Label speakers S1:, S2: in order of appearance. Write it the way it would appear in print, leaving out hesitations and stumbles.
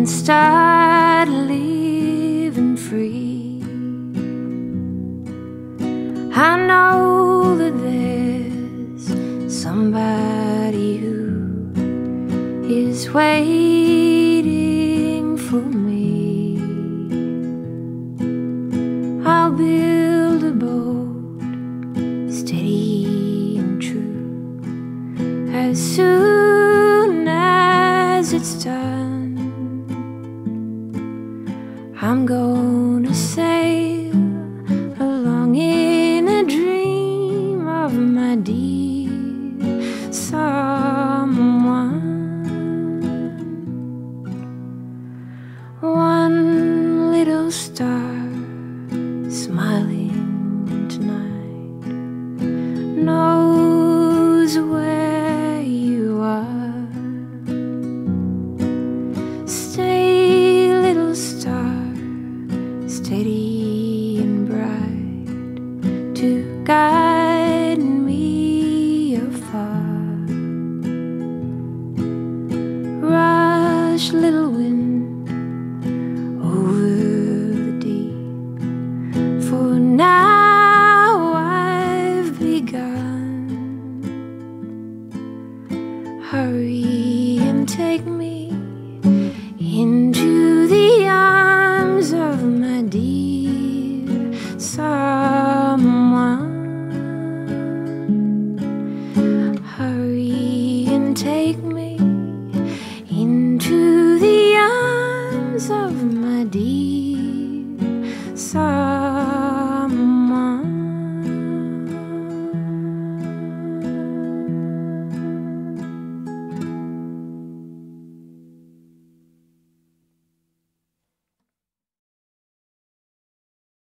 S1: and start living free. I know that there's somebody who is waiting for me. I'll build a boat steady and true. As soon as it's done, I'm gonna sail along in a dream of my dear someone. One little star smiling tonight knows where you are. Stay, little star, steady and bright, to guide me afar. Rush, little wind, over the deep, for now I've begun. Hurry and take me into the arms of my dear someone. Hurry and take me into the arms of my dear someone.